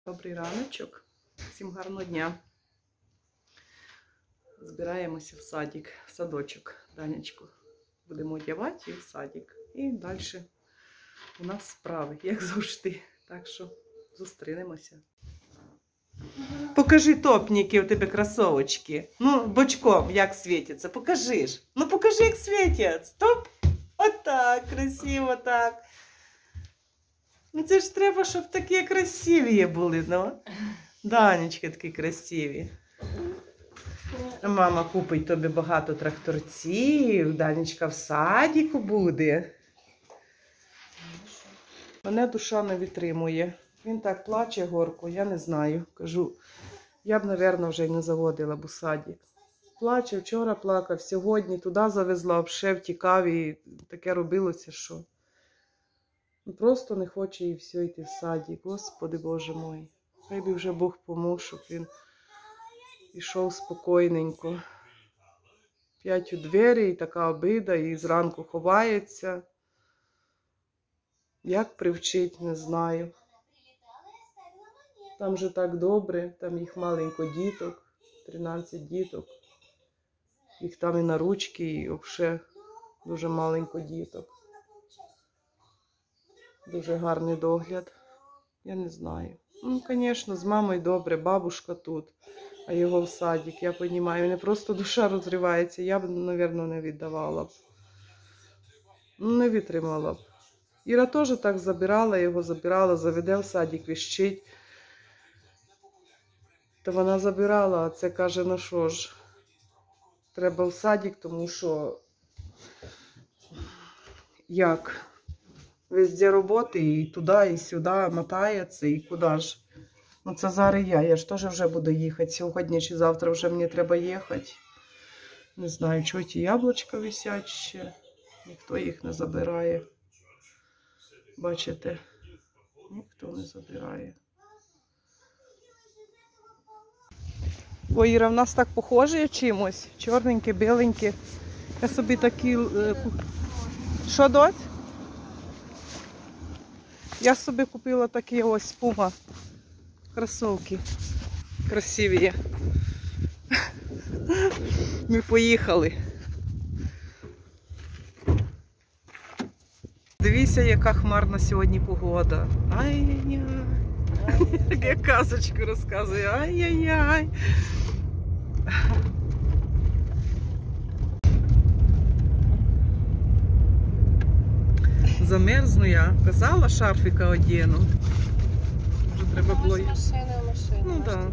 Добрий раночок, всім гарного дня. Збираємося в садик, в садочок, Данечку. Будемо одягати і в садик. І далі у нас справи, як завжди. Так що зустрінемося. Покажи топніки у тебе кросовочки. Ну, бочком, як світяться. Покажи ж. Ну, покажи, як світять. Топ. Отак, красиво так. Ну це ж треба, щоб такі красиві були, ну. Данечки такі красиві. Мама купить тобі багато тракторців, Данечка в садіку буде. Мене душа не витримує. Він так плаче горко, я не знаю. Кажу, я б, мабуть, вже й не заводила б у садик. Плаче, вчора плакав, сьогодні туди завезла, обше втікав і таке робилося, що... Просто не хоче і все йти в садик. Господи Боже мой. Хай би вже Бог помог, щоб він йшов спокійненько. 5 у двері, і така обида, і зранку ховається. Як привчить, не знаю. Там же так добре, там їх маленько діток, 13 діток. Їх там і на ручки, і взагалі дуже маленько діток. Дуже гарний догляд. Я не знаю. Ну, звісно, з мамою добре, бабушка тут, а його в садик, я розумію. Мене просто душа розривається. Я б, мабуть, не віддавала б. Ну, не витримала б. Іра теж так забирала, його забирала, заведе в садик, віщить. Та вона забирала, а це каже, ну що ж, треба в садик, тому що як? Везде роботи, і туди, і сюди, мотається, і куди ж. Ну це зараз я ж теж вже буду їхати. Сьогодні чи завтра вже мені треба їхати. Не знаю, чого ті яблучка висять ще. Ніхто їх не забирає. Бачите? Ніхто не забирає. Ой, Іра, в нас так похоже чимось. Чорненьке, біленьке. Я собі такі... Що, доць? Я собі купила такі ось Puma кросовки. Красиві. Ми поїхали. Дивіться, яка хмарна сьогодні погода. Ай-яй-яй. Як казочку розказує. Ай-яй-яй. Замерзну я. Казала, шарфіка одіну. Вже треба було... Машина. Ну, так.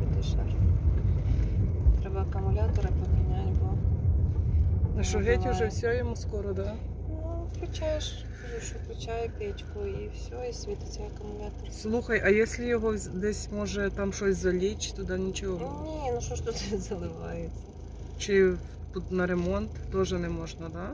Треба акумулятора поміняти, бо... Ну що, геть уже все йому скоро, да? Ну, включаєш, що включає печку і все, і світиться акумулятор. Слухай, а якщо його десь, може, там щось залічь, туди нічого? Ні, ну що ж тут заливається? Чи тут на ремонт теж не можна, да?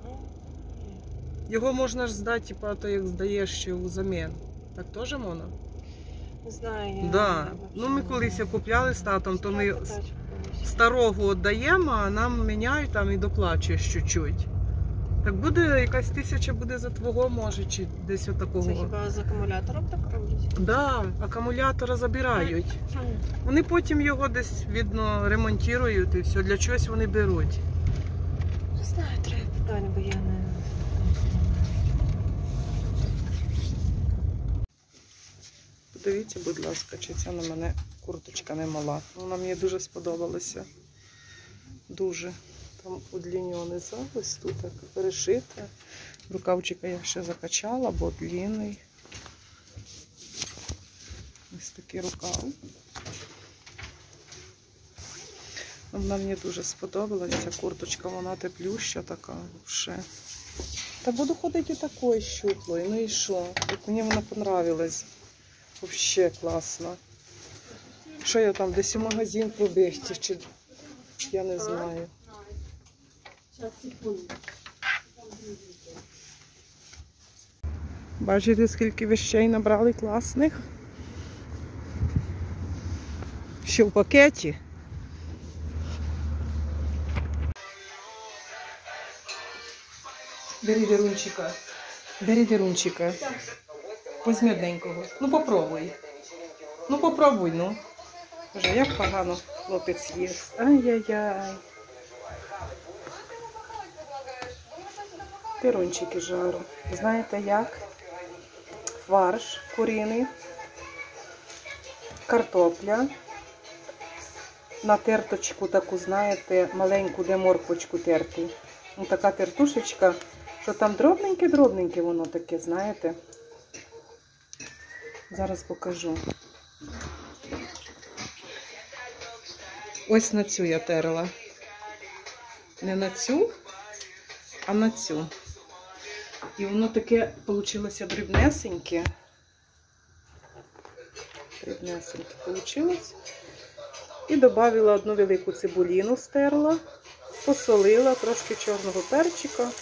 Його можна ж здати, типа, то як здаєш ще у замін. Так теж можна? Не знаю, я... Да. Ну, ми колись купляли з татом, то ми старого віддаємо, а нам міняють там і доплачуєш чуть-чуть. Так буде, якась 1000 буде за твого, може, чи десь отакого. Це хіба з акумулятором так роблять? Так, да, акумулятора забирають. Вони потім його десь, видно, ремонтують і все, для чогось вони беруть. Не знаю, треба питання, бо я не... Подивіться, будь ласка, чи ця на мене курточка не мала. Вона мені дуже сподобалася. Дуже. Там удлінюваний запис, тут так перешите. Рукавчика я ще закачала, бо длинний. Ось такий рукав. Вона мені дуже сподобалася, ця курточка, вона теплюща така, вже. Та буду ходити такою щуплою, ну і що? От мені вона понравилась. Вообще класно. Що я там, десь у магазин побігти, чи я не знаю. Бачите, скільки вещей набрали класних? Ще в пакеті. Бери Вірунчика. Бери Вірунчика. Возьми одненького. Ну попробуй. Ну попробуй, ну. Боже, як погано хлопець їсть. Ай-яй-яй. Пирунчики жару. Знаєте як? Фарш куриний, картопля, на терточку таку, знаєте, маленьку, де морквочку терти. Ось така тертушечка, що там дробненьке-дробненьке воно таке, знаєте. Зараз покажу. Ось на цю я терла. Не на цю, а на цю. І воно таке вийшло дрібнесеньке. Дрібнесеньке вийшло. І додала одну велику цибуліну, стерла, посолила, трошки чорного перчика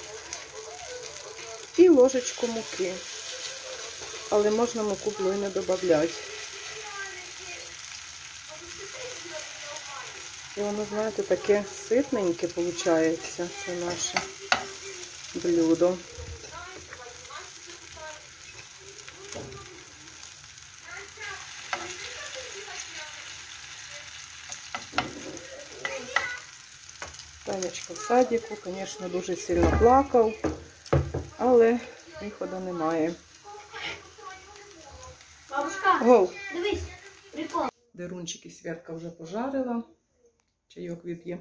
і ложечку муки. Але можна муку було і не додати. І воно, знаєте, таке ситненьке виходить, це наше блюдо. Танечка в садіку, звісно, дуже сильно плакав, але виходу немає. Бабушка, Гоу! дивись, прикол. Дерунчики Святка вже пожарила. Чайок вип'є.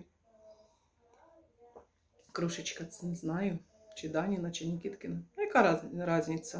Крушечка, це не знаю, чи Даніна, чи Нікіткіна. Яка різниця?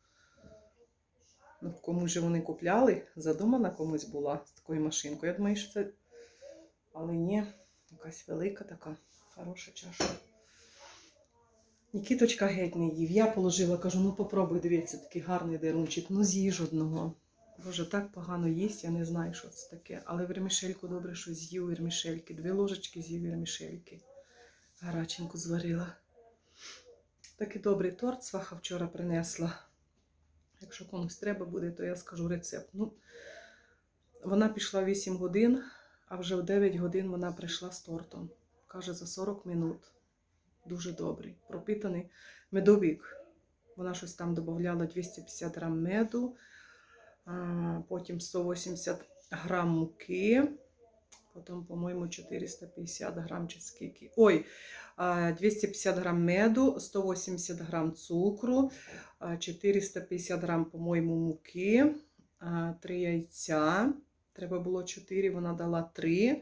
Ну, комусь же вони купляли, задумана комусь була з такою машинкою. Я думаю, що це... Але ні, якась велика така, хороша чаша. Нікіточка геть не їв. Я положила, кажу, ну попробуй, дивіться, такий гарний дерунчик, ну з'їж одного. Боже, так погано їсть, я не знаю, що це таке. Але вермішельку добре, що з'їв вермішельки. 2 ложечки з'їв вермішельки. Гараченьку зварила. Такий добрий торт сваха вчора принесла. Якщо комусь треба буде, то я скажу рецепт. Ну, вона пішла 8 годин, а вже в 9 годин вона прийшла з тортом. Каже, за 40 минут. Дуже добрий. Пропитаний медовик. Вона щось там додавала 250 грам меду, потім 180 грам муки, потім, по-моєму, 450 грам чи скільки. Ой, 250 грам меду, 180 грам цукру, 450 грам, по-моєму, муки, 3 яйця. Треба було 4, вона дала 3.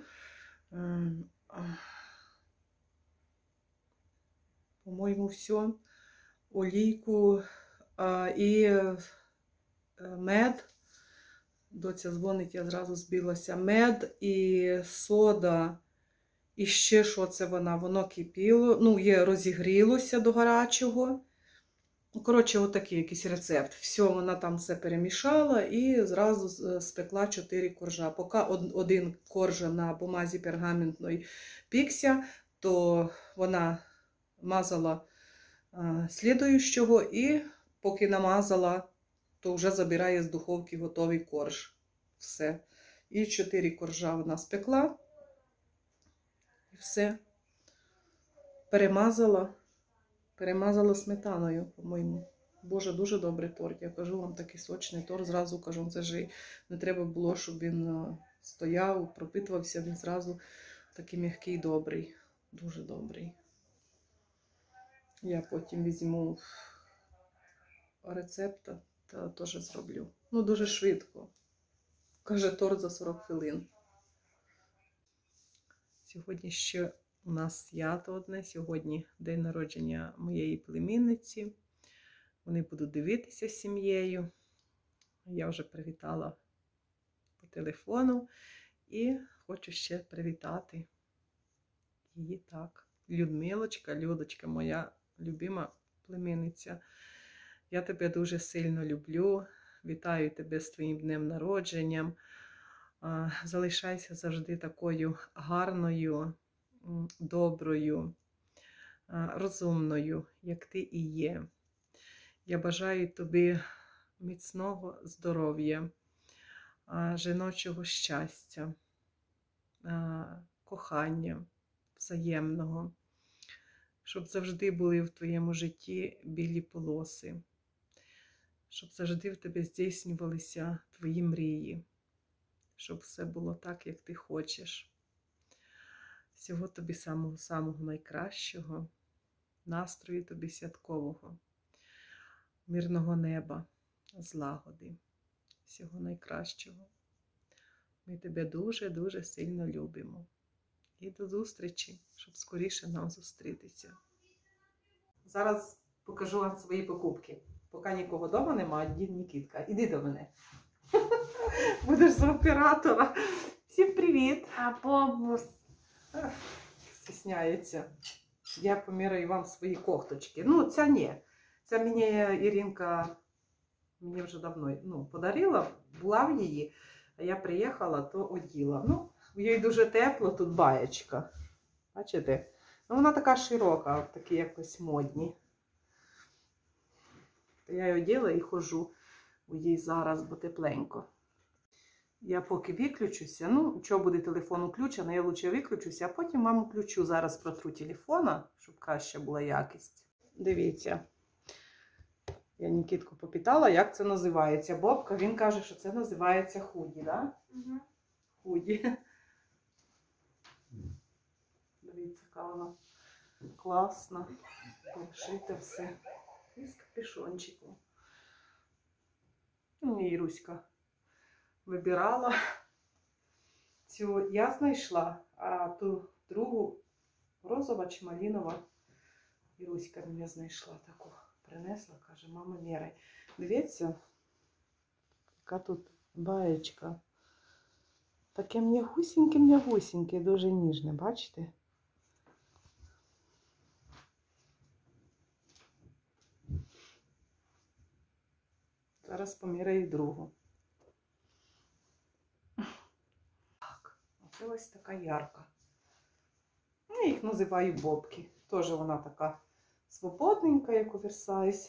По-моєму, все. Олійку і мед. Доця дзвонить, я зразу збилася. Мед і сода. І ще що це вона? Воно кипіло. Ну, розігрілося до гарячого. Ну, коротше, отакий якийсь рецепт. Все, вона там все перемішала і зразу спекла 4 коржа. Поки один коржа на бумазі пергаментної пікся, то вона мазала слідуючого і поки намазала, то вже забирає з духовки готовий корж. Все. І 4 коржа вона спекла. І все. Перемазала сметаною, по-моєму. Боже, дуже добрий торт. Я кажу вам, такий сочний торт. Зразу кажу, це ж не треба було, щоб він стояв, пропитувався. Він зразу такий м'який, добрий. Дуже добрий. Я потім візьму рецепт та теж зроблю. Ну, дуже швидко. Каже, торт за 40 хвилин. Сьогодні ще у нас свято одне. Сьогодні день народження моєї племінниці. Вони будуть дивитися з сім'єю. Я вже привітала по телефону. І хочу ще привітати її так. Людочка, моя любима племінниця. Я тебе дуже сильно люблю. Вітаю тебе з твоїм днем народження. Залишайся завжди такою гарною, доброю, розумною, як ти і є. Я бажаю тобі міцного здоров'я, жіночого щастя, кохання взаємного, щоб завжди були в твоєму житті білі полоси, щоб завжди в тебе здійснювалися твої мрії. щоб все було так, як ти хочеш. Всього тобі самого-самого найкращого, настрою тобі святкового, мирного неба, злагоди, всього найкращого. Ми тебе дуже-дуже сильно любимо. І до зустрічі, щоб скоріше нам зустрітися. Зараз покажу вам свої покупки. Поки нікого вдома немає, дід Нікітка. Іди до мене. Будеш за оператора. Всім привіт! А бабус. Стісняється. Я поміряю вам свої когточки. Ну, ця ні. Ця мені Іринка вже давно подарила, була в її, а я приїхала, то оділа. Ну, в їй дуже тепло, тут баєчка. Бачите? Ну, вона така широка, такі якось модні. То я її оділа і ходжу у їй зараз, бо тепленько. Я поки виключуся, ну, що буде телефон включений, я лучше виключуся, а потім вам включу. Зараз протру телефона, щоб краща була якість. Дивіться. Я Нікітку попитала, як це називається. Бобка, він каже, що це називається худі, да? Угу. Худі. Дивіться, яка вона класна. Шите все. І з капюшончиком. Ну, Іруська вибирала. Цю я знайшла, а ту другу розова чи малінова Іруська мені знайшла таку. Принесла, каже, мама, міряй. Дивіться, яка тут баєчка. Таке м'ягусіньке, дуже ніжне, бачите? Зараз поміряю другу. Так, оце ось така ярка. Я їх називаю бобки. Теж вона така свободненька, як оверсайз.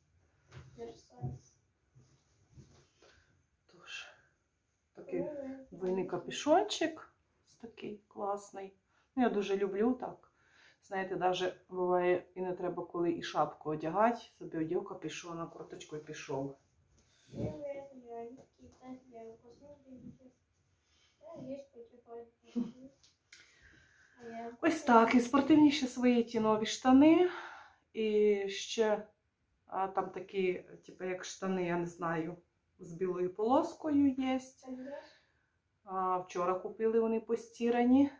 Тож, такий двойний капюшончик. Такий класний. Ну, я дуже люблю так. Знаєте, навіть буває і не треба, коли і шапку одягати. Собі одяг капюшона, курточку і пішов. Ось так. І спортивніші свої ті нові штани. І ще там такі, типу, як штани, я не знаю, з білою полоскою є. Вчора купили вони постірані.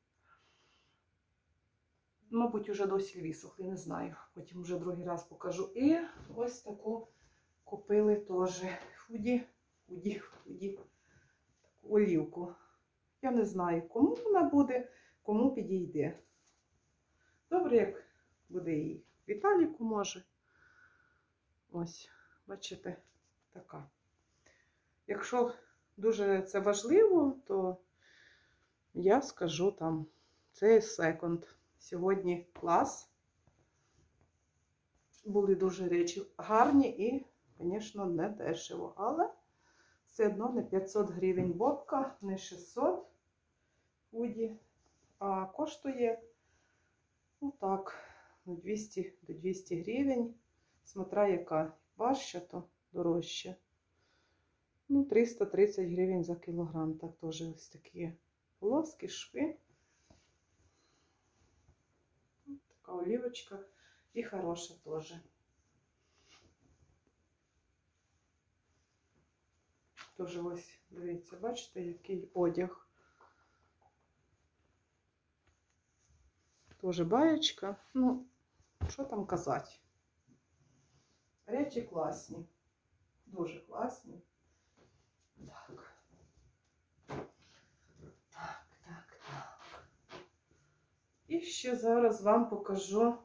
Мабуть, вже досі висохли, не знаю. Потім вже другий раз покажу. І ось таку купили теж худі. Таку олівку. Я не знаю, кому вона буде, кому підійде. Добре, як буде і Віталіку може. Ось, бачите, така. Якщо дуже це важливо, то я скажу там, це секонд. Сьогодні клас. Були дуже речі гарні і, звісно, не дешево. Але все одно не 500 гривень бобка, не 600 худі, а коштує, ну так, 200 до 200 гривень. Смотря яка важча, то дорожче. Ну, 330 гривень за кілограм. Так теж ось такі полоски, шви. Така олівочка і хороша теж. Теж ось, дивіться, бачите, який одяг. Теж баєчка. Ну, що там казати. Речі класні. Дуже класні. Так. І ще зараз вам покажу.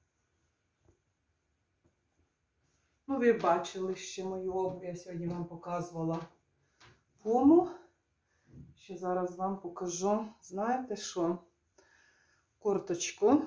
Ну, ви бачили ще мою обувь, я сьогодні вам показувала Пуму. Ще зараз вам покажу, знаєте що? Курточку.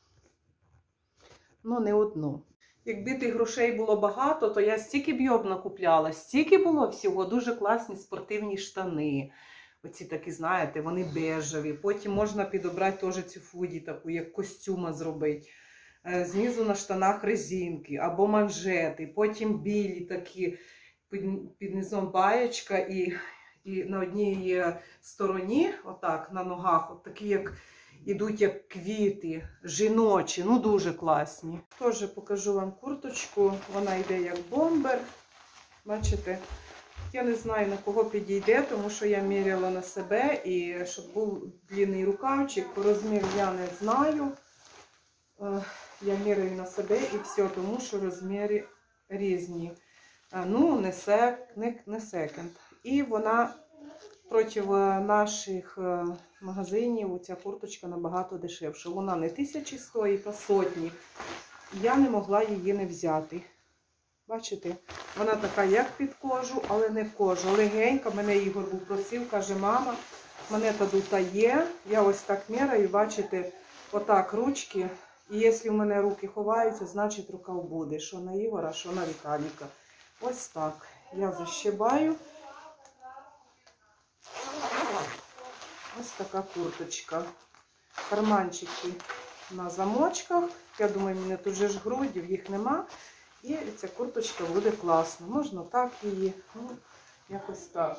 Ну, не одну. Якби тих грошей було багато, то я стільки б йоб накупляла, стільки було всього, дуже класні спортивні штани. Оці такі, знаєте, вони бежеві. Потім можна підобрати теж цю худі, таку, як костюма зробити. Знизу на штанах резинки або манжети. Потім білі такі, під низом баєчка і і на одній стороні, отак, на ногах, от такі, як ідуть як квіти, жіночі, ну дуже класні. Теж покажу вам курточку, вона йде як бомбер. Бачите? Я не знаю, на кого підійде, тому що я міряла на себе, і щоб був длинний рукавчик, по розміру я не знаю. Я міряю на себе і все, тому що розміри різні. Ну, не секонд. І вона проти наших магазинів, ця курточка набагато дешевша. Вона не 1000 стоїть, а сотні. Я не могла її не взяти. Бачите? Вона така, як під кожу, але не кожа. Легенька. Мене Ігор був просив, каже, мама, мене та є. Я ось так міряю, бачите, отак ручки. І якщо в мене руки ховаються, значить рукав буде. Що на Ігора, що на Віталіка. Ось так. Я защибаю. Ось така курточка. Карманчики на замочках. Я думаю, мене тут же ж грудів, їх нема. І ця курточка буде класна. Можна так її, ну, якось так.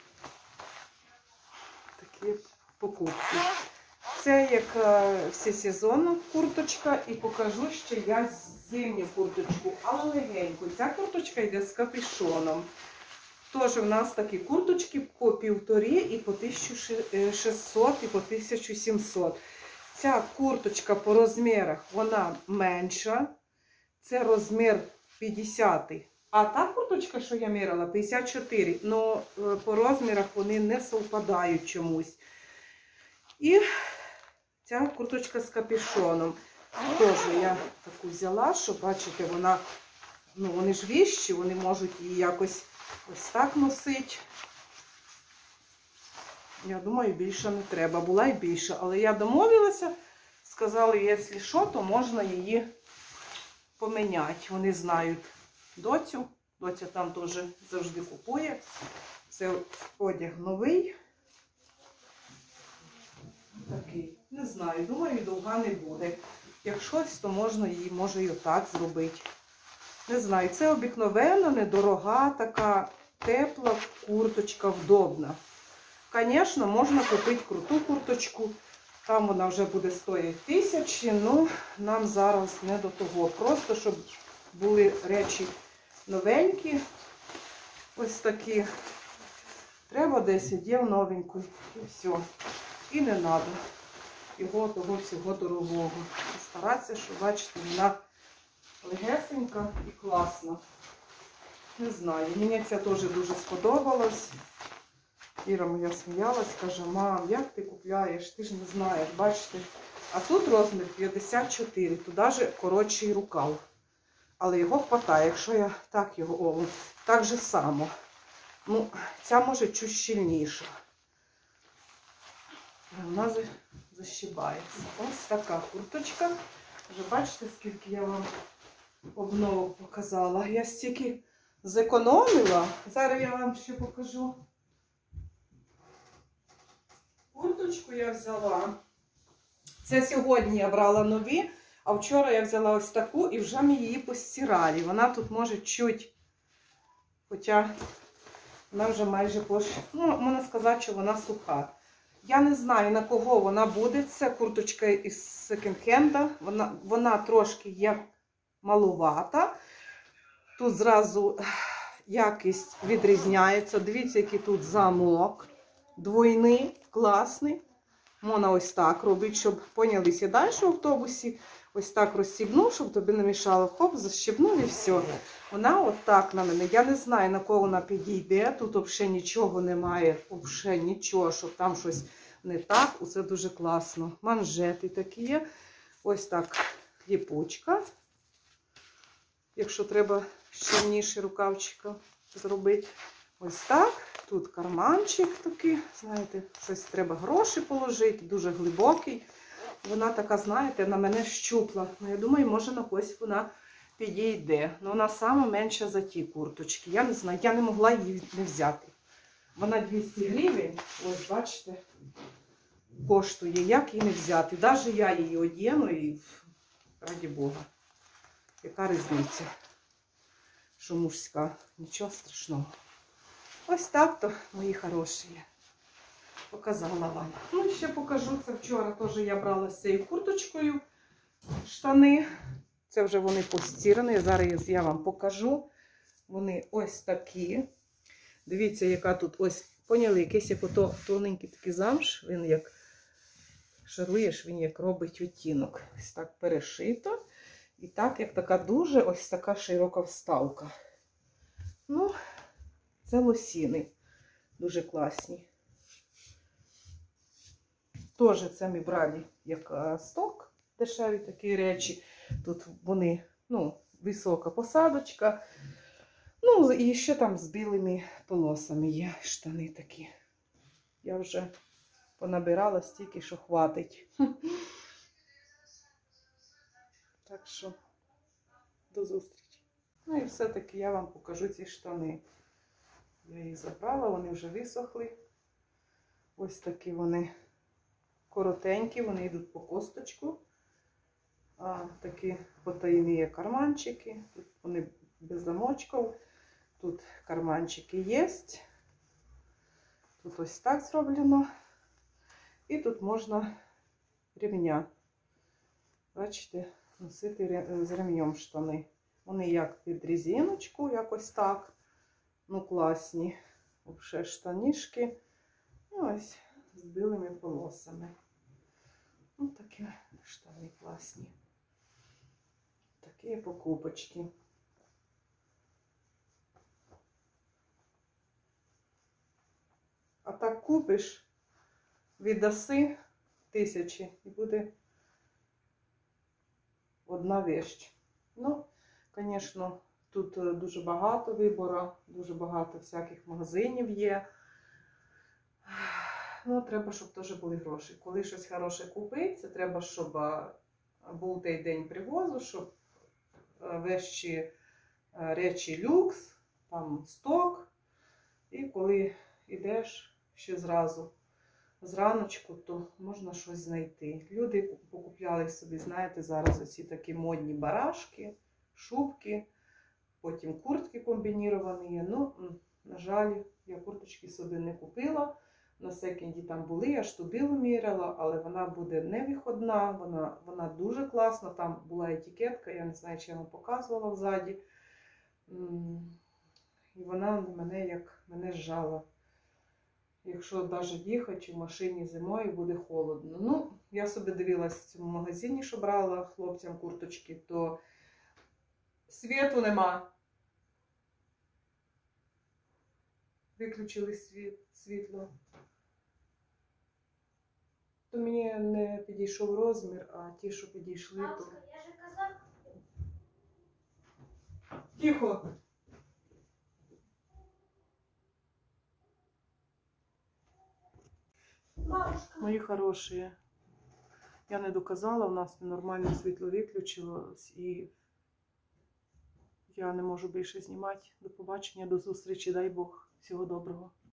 Такі покупки. Це як всесезонна курточка. І покажу ще я зимню курточку, але легеньку. Ця курточка йде з капюшоном. Тож у нас такі курточки по 1,5 і по 1600 і по 1700. Ця курточка по розмірах, вона менша. Це розмір 50. А та курточка, що я міряла, 54. Но по розмірах вони не совпадають чомусь. І ця курточка з капюшоном. Теж я таку взяла, що, бачите, вона, ну, вони ж віщі, вони можуть її якось ось так носити. Я думаю, більше не треба. Була і більше. Але я домовилася, сказали, якщо що, то можна її поміняти. Вони знають доцю. Доця там теж завжди купує. Це одяг новий. Такий. Не знаю, думаю, довга не буде. Як щось, то можна її, може, і отак зробити. Не знаю, це обикновена, недорога, така тепла курточка, вдобна. Звісно, можна купити круту курточку. Там вона вже буде стоїти 1000, ну, нам зараз не до того. Просто, щоб були речі новенькі, ось такі. Треба десь одяг новенький, і все. І не треба його того всього дорогого. Старатися, щоб, бачите, вона легесенька і класна. Не знаю, мені це теж дуже сподобалось. Іра моя сміялась, каже, мам, як ти купляєш? Ти ж не знаєш, бачите. А тут розмір 54, туди же коротший рукав. Але його хватає, якщо я так його, так же само. Ну, ця може чуть щільніша. Вона защибається. Ось така курточка. Вже бачите, скільки я вам обновок показала. Я стільки зекономила. Зараз я вам ще покажу. Курточку я взяла. Це сьогодні я брала нові, а вчора я взяла ось таку і вже ми її постирали. Вона тут може чуть, хоча вона вже майже, ну, можна сказати, що вона суха. Я не знаю, на кого вона буде. Це курточка із секонд-хенда. Вона трошки як малувата. Тут зразу якість відрізняється. Дивіться, який тут замок. Двойний, класний. Можна ось так робити, щоб, поняли, сідаєш в автобусі, ось так розстібнув, щоб тобі не мішало. Хоп, защібнув і все. Вона отак на мене. Я не знаю, на кого вона підійде. Тут взагалі нічого немає, взагалі нічого, щоб там щось не так. Це дуже класно. Манжети такі є. Ось так ліпучка. Якщо треба щільніше рукавчика зробити. Ось так. Тут карманчик такий, знаєте, щось треба гроші положити, дуже глибокий. Вона така, знаєте, на мене щупла. Ну, я думаю, може на когось вона підійде. Ну, вона саме менша за ті курточки. Я не знаю, я не могла її не взяти. Вона 200 гривень, ось бачите, коштує. Як її не взяти? Навіть я її одягну і, раді Бога, яка різниця, що мужська. Нічого страшного. Ось так-то, мої хороші. Показала вам. Ну, ще покажу. Це вчора теж я брала з цією курточкою штани. Це вже вони постірані. Зараз я вам покажу. Вони ось такі. Дивіться, яка тут ось, поняли, якийсь як ото тоненький такий замш. Він як шаруєш, він як робить відтінок. Ось так перешито. І так, як така дуже ось така широка вставка. Ну, це лосіни. Дуже класні. Теж це ми брали як сток, дешеві такі речі. Тут вони, ну, висока посадочка. Ну, і ще там з білими полосами є штани такі. Я вже понабирала стільки, що хватить. Так що, до зустрічі. Ну і все-таки я вам покажу ці штани. Я їх забрала, вони вже висохли. Ось такі вони коротенькі, вони йдуть по косточку. Такі потайні карманчики. Тут вони без замочків. Тут карманчики є. Тут ось так зроблено. І тут можна ремня. Бачите, носити з ремнем штани. Вони як під резиночку, якось так. Ну, класні. Взагалі штанішки. І ось з білими полосами. Ось такі штани класні. Такі покупочки. А так купиш, віддаси 1000 і буде одна вещь. Ну, звісно, тут дуже багато вибору, дуже багато всяких магазинів є. Ну, треба, щоб теж були гроші. Коли щось хороше купити, це треба, щоб був той день привозу, щоб речі люкс, там сток. І коли йдеш ще зраночку, то можна щось знайти. Люди покупляли собі, знаєте, зараз оці такі модні барашки, шубки, потім куртки комбініровані. Ну, на жаль, я курточки собі не купила. На секонді там були, я ж ту білу міряла, але вона буде не виходна, вона дуже класна. Там була етикетка, я не знаю, чи я вам показувала взаді. І вона мене зжала. Якщо навіть їхати в машині зимою, буде холодно. Ну, я собі дивилась в цьому магазині, що брала хлопцям курточки, то світу нема. Виключили світло. То мені не підійшов розмір, а ті, що підійшли, то... Бабушка, я же казав. Тихо! Бабушка. Мої хороші, я не доказала, у нас нормально світло виключилось і я не можу більше знімати. До побачення, до зустрічі, дай Бог. Всього доброго.